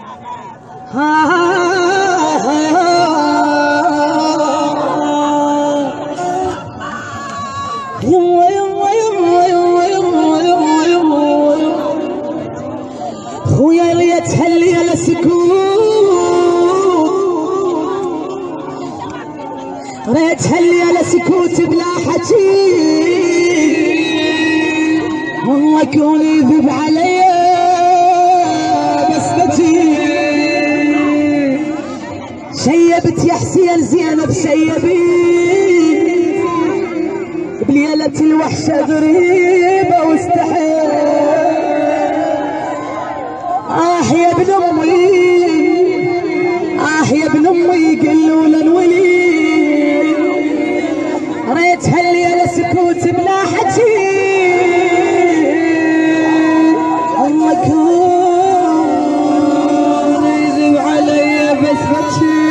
خويا ريت هلي على سكوت، ريت هلي على سكوت بلا حكي، والله كون يذب عليا بس بجي. شيبت يا حسين زينب شيبي بليلة الوحشة غريبة واستحيت. يا ابن امي يا ابن امي قلوا للولي، ريت هالليلة سكوت بلا حكي، الله كون يذب علي بس بكي.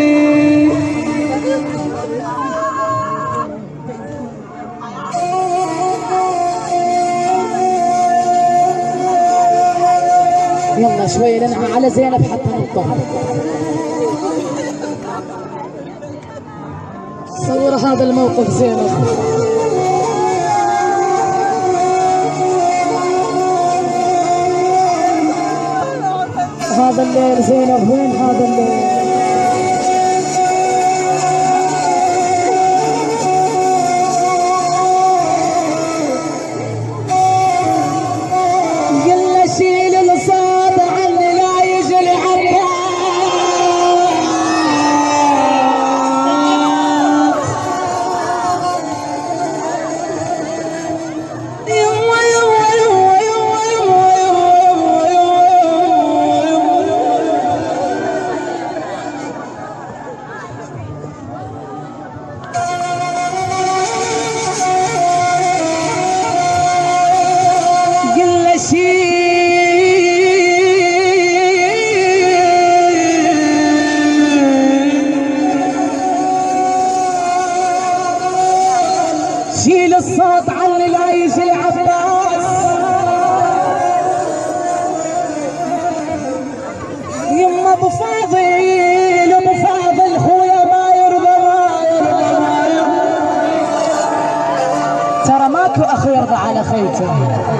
يلا شوي ننعى على زينب حتى نطلع. صور هذا الموقف زينب. هذا الليل زينب وين هذا الليل؟ شيل الصوت عني لا يجي العباس، يما ابو فاضل ابو فاضل خويا ما يرضى ترى ماكو اخ يرضى على خيته.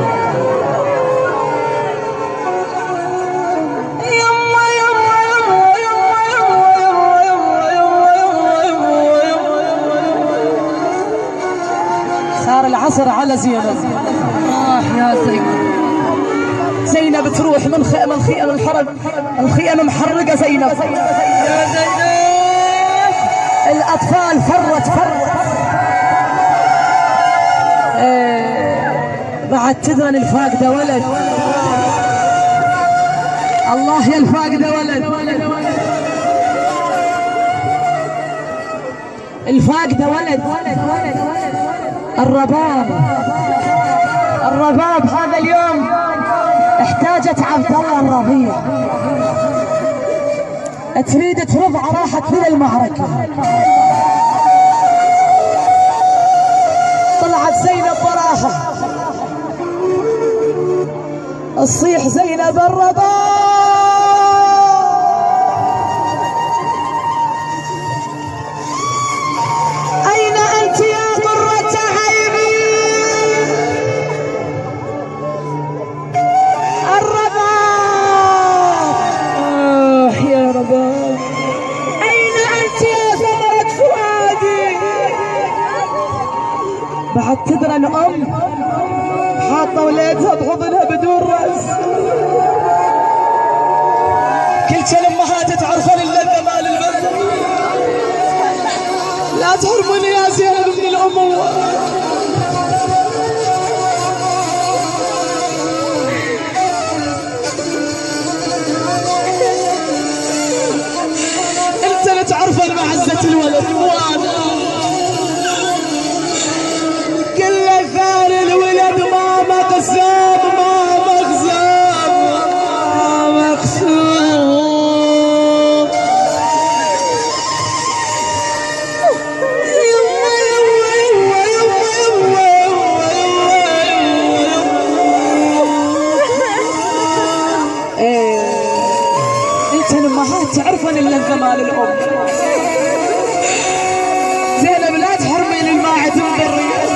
العصر على زينب. يا زينب، زينب تروح من خيام الحرم، الخيام محرقه زينب. يا زينب الاطفال فرت بعد تدرن الفاقده ولد. الله يا الفاقده ولد، الفاقده ولد. الرباب هذا اليوم احتاجت عبد الله الربيع، تريد ترضع راحت من المعركة. طلعت زينب براحة تصيح زينب الرباب، أين أنت يا قرة عيني؟ الرباب يا رباب، أين أنت يا ثمرة فؤادي؟ بعد تدرى الأم حاطة ولادها بحضنها بدون رأس. كل الأمهات تعرفون اللذة مال البنت، لا تحرموني يا زينب من الأمومة. انت اللي تعرفون معزة الولد وانا كل ثاني الولد ما مقسم ما مقسم ما مقسوم. الامهات تعرفن الا جمال الام. زينب لا تحرمين الماعز من ذريتها.